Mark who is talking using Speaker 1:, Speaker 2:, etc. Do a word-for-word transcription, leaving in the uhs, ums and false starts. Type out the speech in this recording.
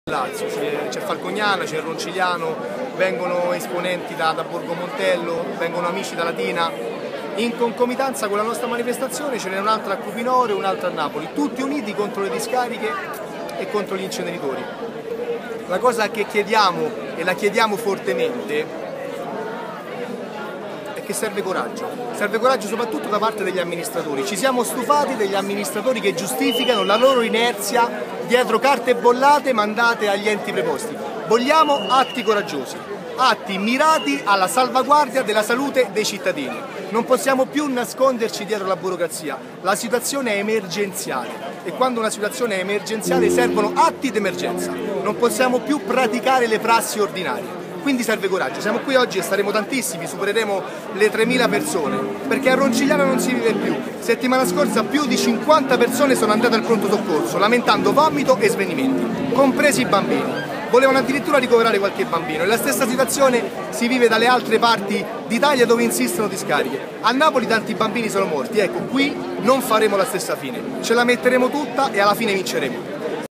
Speaker 1: Lazio, c'è Falcognana, c'è Roncigliano, vengono esponenti da, da Borgo Montello, vengono amici da Latina. In concomitanza con la nostra manifestazione ce n'è un'altra a Cupinoro e un'altra a Napoli, tutti uniti contro le discariche e contro gli inceneritori. La cosa che chiediamo, e la chiediamo fortemente, è che serve coraggio. Serve coraggio soprattutto da parte degli amministratori. Ci siamo stufati degli amministratori che giustificano la loro inerzia dietro carte bollate mandate agli enti preposti. Vogliamo atti coraggiosi, atti mirati alla salvaguardia della salute dei cittadini. Non possiamo più nasconderci dietro la burocrazia. La situazione è emergenziale e quando una situazione è emergenziale servono atti d'emergenza. Non possiamo più praticare le prassi ordinarie. Quindi serve coraggio. Siamo qui oggi e saremo tantissimi, supereremo le tremila persone, perché a Roncigliano non si vive più. Settimana scorsa più di cinquanta persone sono andate al pronto soccorso, lamentando vomito e svenimenti, compresi i bambini. Volevano addirittura ricoverare qualche bambino e la stessa situazione si vive dalle altre parti d'Italia dove insistono discariche. A Napoli tanti bambini sono morti, ecco qui non faremo la stessa fine, ce la metteremo tutta e alla fine vinceremo.